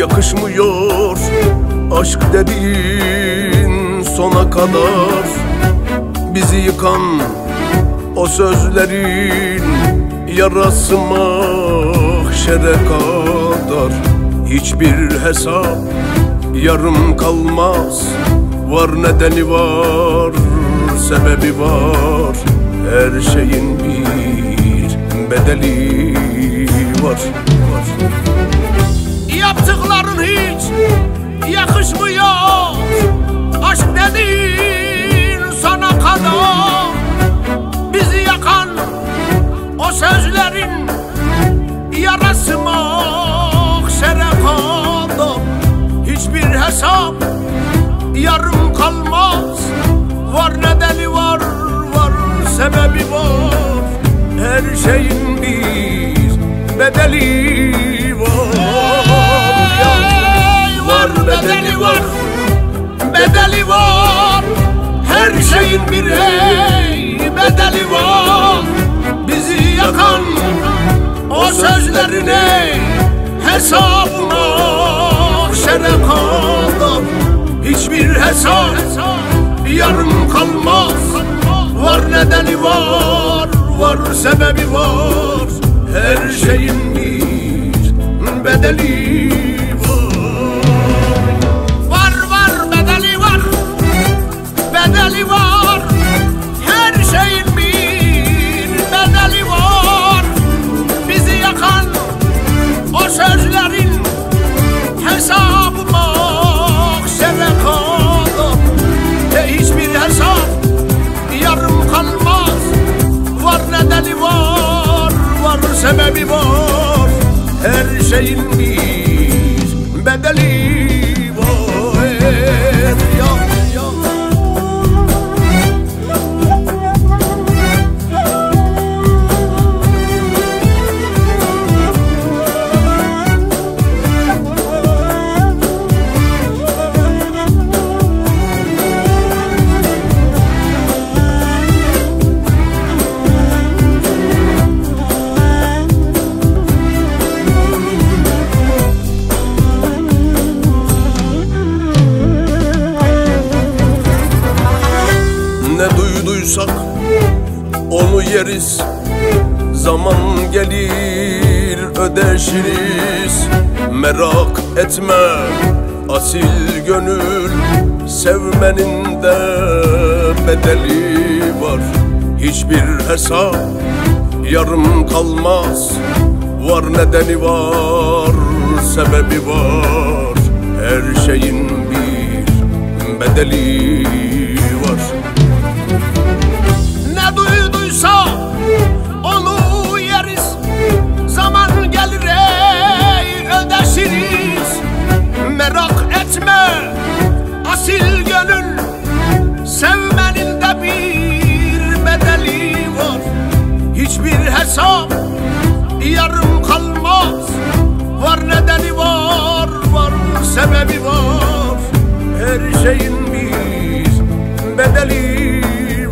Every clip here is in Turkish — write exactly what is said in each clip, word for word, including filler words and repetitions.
yakışmıyor aşk dediğin sona kadar. Bizi yıkan o sözlerin yarası mahşere kadar. Hiçbir hesap yarım kalmaz, var nedeni var, sebebi var. Her şeyin bir bedeli var. Yaptıkların hiç yakışmıyor aşk dediğin sona kadar. Bizi yakan o sözlerin yarası mahşere kadar. Hiçbir hesap yarım kalmaz, var nedeni var, var sebebi var. Her şeyin bir bedeli var. Var bedeli var, bedeli var. Her şeyin bir hey bedeli var. Bizi yakan o sözlerin ey hesabı mahşere kadar. Hiçbir hesap yarım kalmaz, var nedeni var, var sebebi var. Her şeyin bir bedeli var. Var var bedeli var, bedeli var. Her şeyin bir bedeli var. Bizi yakan o sözlerin hesabı mahşere kadar. Ve hiçbir hesap yarım kalmaz, var nedeni var, var sebebi var. Her şeyin bir bedeli var. Ya, ya. Ne duyduysak onu yeriz, zaman gelir ödeşiriz. Merak etme asil gönül, sevmenin de bedeli var. Hiçbir hesap yarım kalmaz, var nedeni var, sebebi var. Her şeyin bir bedeli var. Ne duyduysa onu yeriz, zaman gelir ey ödeşiriz. Merak etme asil gönül, sevmenin de bir bedeli var. Hiçbir hesap yarım kalmaz, var nedeni var, var sebebi var. Her şeyin bir bedeli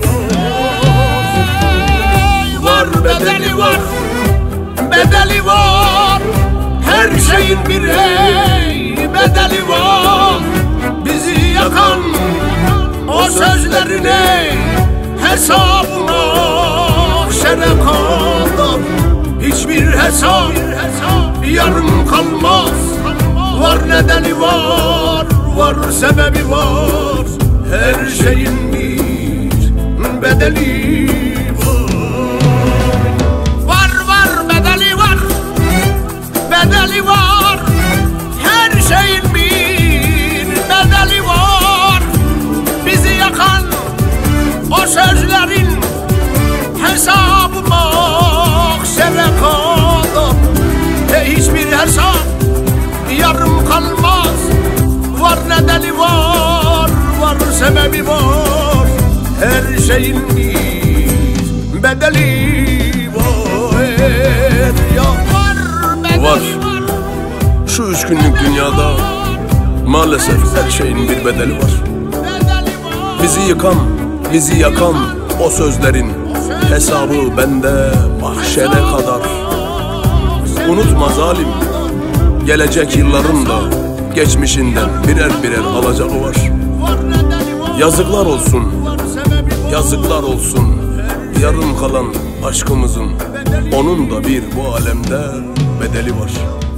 var, bedeli var, bedeli var. Her şeyin bir hey bedeli var. Bizi yakan o sözlerin ey hesabı mahşere kadar. Hiçbir hesap yarım kalmaz, var nedeni var, var sebebi var. Her şeyin bir bedeli bedeli var. Her şeyin bir bedeli var. Bizi yakan o sözlerin hesabı mahşere kadar. Ve hiçbir hesap yarım kalmaz, var nedeni var, var sebebi var. Her şeyin bir bedeli var. Ya var. Şu üç günlük dünyada maalesef her şeyin bir bedeli var. Bizi yıkan, bizi yakan o sözlerin hesabı bende mahşere kadar. Unutma zalim, gelecek yılların da Geçmişinden birer birer alacağı var. Yazıklar olsun, yazıklar olsun. Yarım kalan aşkımızın, onun da bir bu alemde bedeli var.